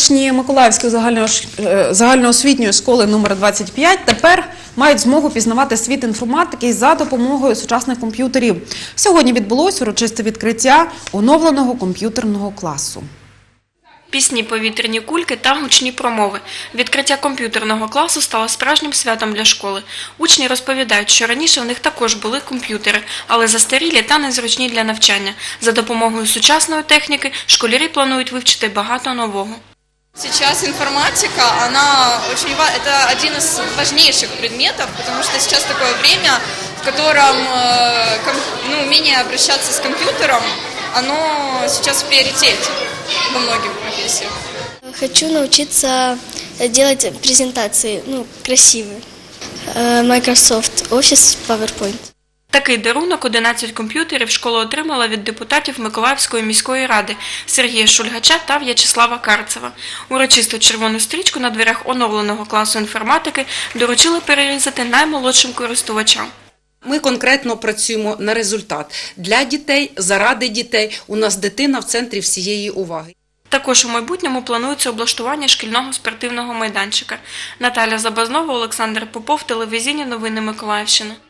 Учні Миколаївської загальноосвітньої школи номер 25 тепер мають змогу пізнавати світ інформатики за допомогою сучасних комп'ютерів. Сьогодні відбулось урочисте відкриття оновленого комп'ютерного класу. Пісні, повітряні кульки та гучні промови. Відкриття комп'ютерного класу стало справжнім святом для школи. Учні розповідають, що раніше у них також були комп'ютери, але застарілі та незручні для навчання. За допомогою сучасної техніки школярі планують вивчити багато нового. Сейчас информатика, это один из важнейших предметов, потому что сейчас такое время, в котором умение обращаться с компьютером, оно сейчас в приоритете во многих профессиях. Хочу научиться делать презентации, красивые. Microsoft Office, PowerPoint. Такий дарунок 11 комп'ютерів школа отримала від депутатів Миколаївської міської ради Сергія Шульгача та В'ячеслава Карцева. Урочисту червону стрічку на дверях оновленого класу інформатики доручили перерізати наймолодшим користувачам. Ми конкретно працюємо на результат. Для дітей, заради дітей, у нас дитина в центрі всієї уваги. Також у майбутньому планується облаштування шкільного спортивного майданчика. Наталя Забазнова, Олександр Попов, телевізійні новини Миколаївщини.